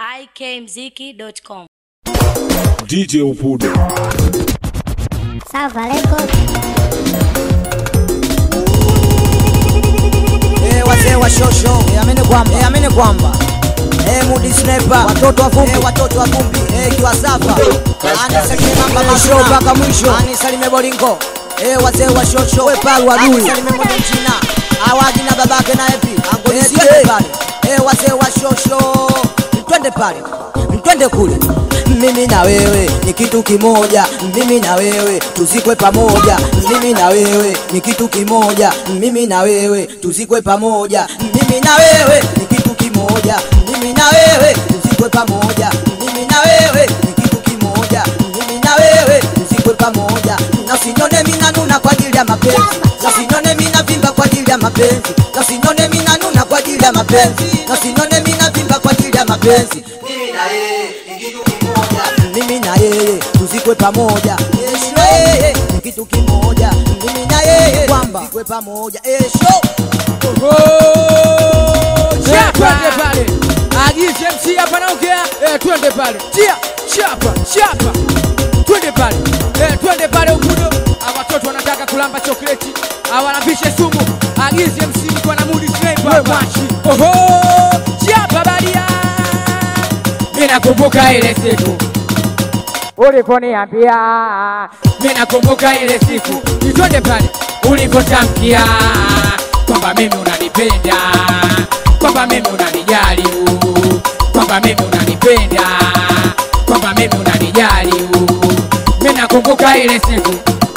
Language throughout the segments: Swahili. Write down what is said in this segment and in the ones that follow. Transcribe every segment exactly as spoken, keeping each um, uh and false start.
i k mziki dot com. D J Upudo. Salva Record. Eh, wazee wa shosho, eh, amene kwamba, eh, amene kwamba. Eh, Mudi Sniper, watoto wa vumbi, eh, watoto wa vumbi, eh, kiwasafa. Anisalimie mamba masho mpaka mwisho. Anisalimie Bolingo. Eh, wazee wa shosho, we palu adui. Anisalimie Mudi Mchina. Awaji na babake na Epi. Angolisi eh, pale. Eh, wazee wa shosho. Twende pale. Twende kule. Mimi na wewe ni kitu kimoja, mimi na wewe tuzikwe pamoja, mimi na wewe ni kitu kimoja, mimi na wewe tuzikwe pamoja, mimi na wewe ni kitu kimoja, mimi na wewe tuzikwe pamoja, mimi na wewe ni kitu kimoja, mimi na wewe tuzikwe pamoja. Na usinyone mimi nanuna kwa ajili ya mapenzi, na usinyone mimi navimba kwa ajili ya mapenzi, na usinyone mimi nanuna kwa ajili ya mapenzi, na usinyone mimi navimba kwa ajili ya mapenzi. Mimi na yeye ni kitu kimoja, mimi na yeye tuzikwe pamoja, mimi na yeye ni kitu kimoja, mimi na yeye kwamba tuzikwe pamoja. Eh, show chapa pale agize M C hapa naongea, eh, twende pale tia chapa chapa, twende pale, eh, twende pale Upudo. Watoto wanataka kulamba chokoleti, awalavishe sumu, agize M C kwa na Mudi Sniper machi. Oho chapa balia, mimi nakumbuka ile siku uliponiambia, mimi nakumbuka ile siku, twende pale ulipotamkia kwamba mimi unanipenda, kwamba mimi unanijali, kwamba mimi unanipenda, kwamba mimi unanijali. Mimi nakumbuka ile siku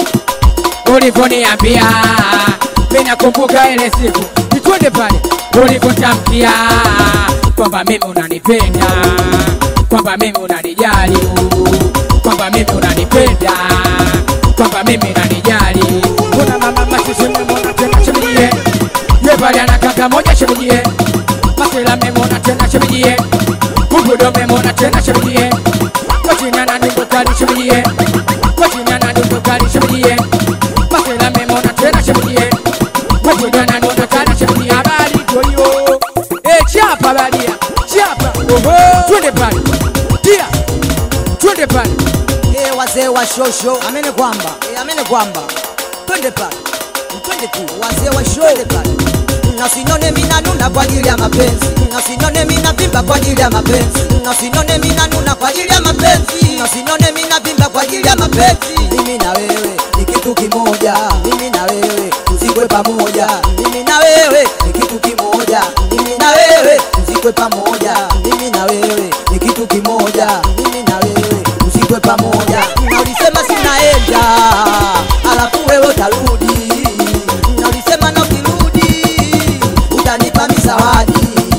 uliponiambia, mimi nakumbuka ile siku, twende pale ulipotamkia kwamba mimi unanipenda, kwamba mimi unanijali, kwamba mimi unanipenda, kwamba mimi unanijali. Kuna mama masisi mmemona tena shemijie, yebali ana kaka moja shemijie, masela mmemona tena shemijie, Upudo mmemona tena shemijie, kochina na ndugu kali shemijie, kochina na ndugu kali shemijie, masela mmemona tena shemijie, kochina na ndugu kali shemijie. Habari koyo, eh, chapa balia chapa, oho twende pale tia, twende pale. Eh, wazee wa shosho, amene kwamba, eh, amene kwamba. Twende pale, twende tu, wazee wa shosho, twende pale. Na usinyone mimi nanuna kwa ajili ya mapenzi, na usinyone mimi navimba kwa ajili ya mapenzi, na usinyone mimi nanuna kwa ajili ya mapenzi, na usinyone mimi navimba kwa ajili ya mapenzi. Mimi na wewe ni kitu kimoja, mimi na wewe tuzikwe pamoja, mimi na wewe ni kitu kimoja, mimi na wewe tuzikwe pamoja, mimi na wewe ni kitu kimoja, mimi na wewe tuzikwe pamoja. Na ulisema sinaenda, alafu wewe utarudi, na ulisema na ukirudi utanipa misawadi,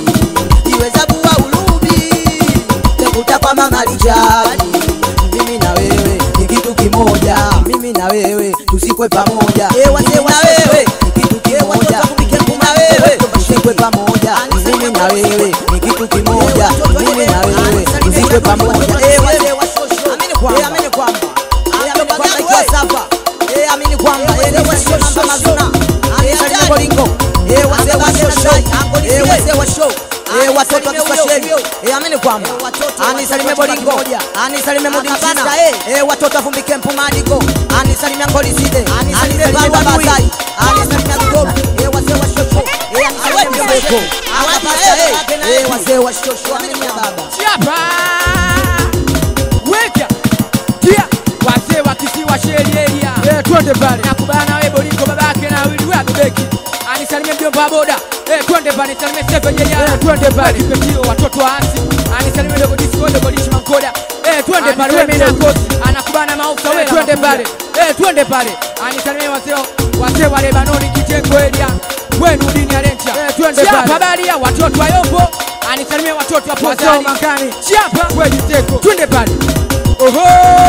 iweza buwa urudi tekuta kwa mama lijali. Mimi na wewe ni kitu kimoja, mimi na wewe tuzikwe pamoja. Eh, wazee wa wewe ni kitu kimoja, mimi na wewe tuzikwe pamoja, mimi na wewe ni kitu kimoja, mimi na wewe tuzikwe pamoja. Eh, wazee wa shosho, amini kwamba, eh, amini kwamba, eh, amini kwamba ikiwa safa, eh, amini kwamba, eh, ni shosho mazuna, anisalimie Bolingo, eh, wazee wa shosho, eh, wazee wa show, eh, watoto wa Kiswahili, eh, amini kwamba, anisalimie Bolingo, anisalimie Mudi Mchina, eh, watoto wa vumbi kempu Madiko, anisalimie Ngoliside, anisalimie Balu Abazai, anisalimie Dugob, eh, wazee wa shosho, eh, anisalimie Mbeko, eh, eh, wazee wa shosho, amini baba. Chapa weka tia, wazee wa kisiwa sheria, eh, twende pale nakubana wewe Bolingo babake na wili wa bebeki, anisalimie mjomba boda, eh, twende pale anisalimie Seven yeye, eh, twende pale petio watoto wa asi, anisalimie dogo disco dogo dishi mankoda, eh, twende pale wewe mimi na kosi anakubana mausa wewe, twende pale, eh, twende pale anisalimie wazee wazee wa Lebanoni kitengo area wenu dini alencha, eh, twende pale chapa balia watoto wa Yombo, anisalimie watoto wa Pozani Makani chapa wewe jiteko, twende pale oho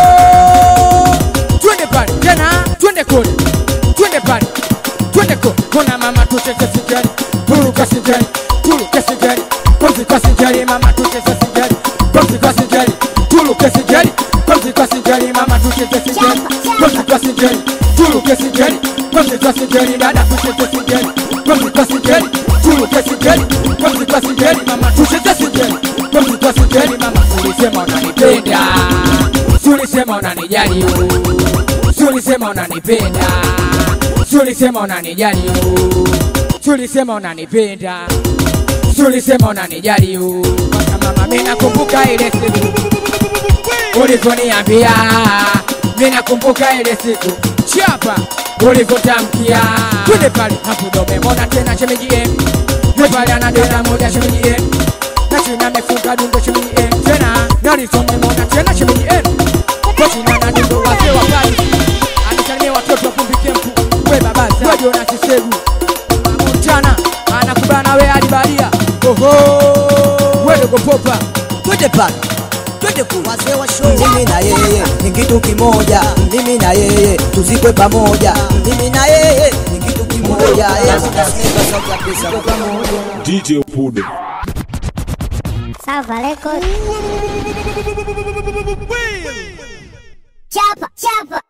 twende pale tena, twende kule, twende pale, twende kule. Kuna mama tucheze sigari, turuka sigari, turuka sigari, kozi sigari, mama tucheze sigari, kozi sigari, turuka sigari, kozi sigari, mama tucheze sigari, kozi sigari, turuka sigari, kozi sigari, dada tucheze sigari, kozi sigari, turuka sigari, kozi sigari, mama tucheze sigari, kozi sigari. yani mama ulisema unanipenda, ulisema unanijali, ulisema unanipenda, ulisema unanijali, ulisema unanipenda, ulisema unanijali. Mama mimi nakumbuka ile siku uliponiambia, mimi nakumbuka ile siku chapa ulipotamkia. Twende pale hapo ndo umemwona tena shemeji em, yule pale anadada moja shemeji em, na china amefunga dungo shemeji em tena, nani tumemwona tena shemeji em, kwa china na dungo wazee wa kali, anisalimia watoto kumbike mpu, we baba zadio na sisegu mchana anakubana we hadi baria. Oho wewe dogo popa, twende pale twende kule. Wazee wa show, mimi na yeye ni kitu kimoja, mimi na yeye tuzikwe pamoja, mimi na yeye ni kitu kimoja. D J Upude. Salva Record. Chapa, chapa.